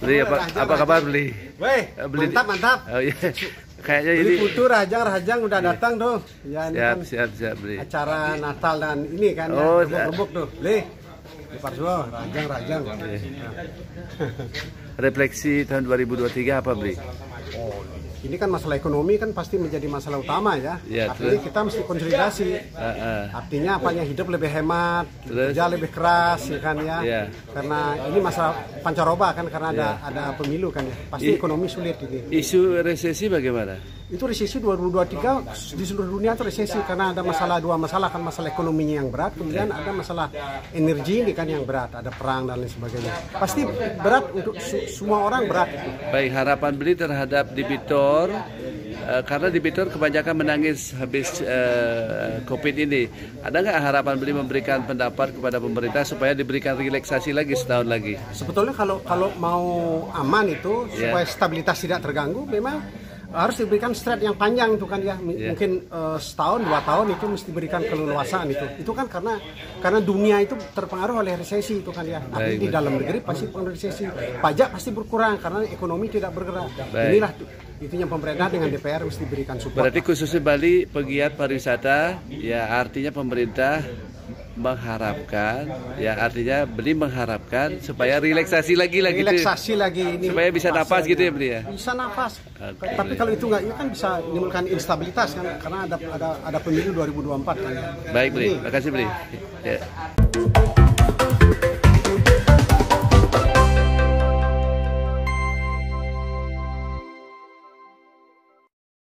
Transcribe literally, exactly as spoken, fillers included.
Beli apa? Apa kabar beli? Weh, beli mantap mantap. Oh iya. Kayaknya Beli ini putu Rajang Rajang udah datang tuh. Ya, ini siap kan siap siap beli. acara Natal dan ini kan Oh, ya, rebuk tuh. Beli. Di Parsuo, Rajang Rajang. Refleksi tahun dua ribu dua puluh tiga apa beli? Oh, ini kan masalah ekonomi kan pasti menjadi masalah utama ya. Ya, artinya terus? kita mesti konsolidasi. Uh, uh. Artinya apanya hidup lebih hemat, Terus? kerja lebih keras ya kan ya. Ya. Karena ini masalah pancaroba kan karena ada Ya. ada pemilu kan ya. Pasti I, ekonomi sulit ini. Isu resesi bagaimana? Itu resesi dua ribu dua puluh tiga di seluruh dunia itu resesi karena ada masalah dua masalah kan masalah ekonominya yang berat, kemudian ada masalah energi ini kan yang berat, ada perang dan lain sebagainya. Pasti berat untuk su semua orang berat itu. Baik, harapan beli terhadap debitur uh, karena debitur kebanyakan menangis habis uh, Covid ini. Ada nggak harapan beli memberikan pendapat kepada pemerintah supaya diberikan relaksasi lagi setahun lagi? Sebetulnya kalau kalau mau aman itu Yeah. supaya stabilitas tidak terganggu, memang harus diberikan strat yang panjang itu kan ya. M Yeah. Mungkin uh, setahun dua tahun itu mesti diberikan keleluasaan itu. Itu kan karena karena dunia itu terpengaruh oleh resesi itu kan ya. Tapi Baik, di baik. dalam negeri pasti pengaruh resesi. Pajak pasti berkurang karena ekonomi tidak bergerak. Baik. Inilah itu yang pemerintah dengan D P R mesti diberikan support. Berarti khususnya Bali pegiat pariwisata, ya artinya pemerintah mengharapkan, ya artinya beli mengharapkan supaya relaksasi lagi lah gitu. Relaksasi lagi ini Supaya bisa nafas gitu ya beli ya. Bisa nafas. Oke. Tapi kalau itu nggak, ini kan bisa menimbulkan instabilitas kan karena ada ada ada pemilu dua ribu dua puluh empat kan ya. Baik beli, Ini. makasih beli. Ya.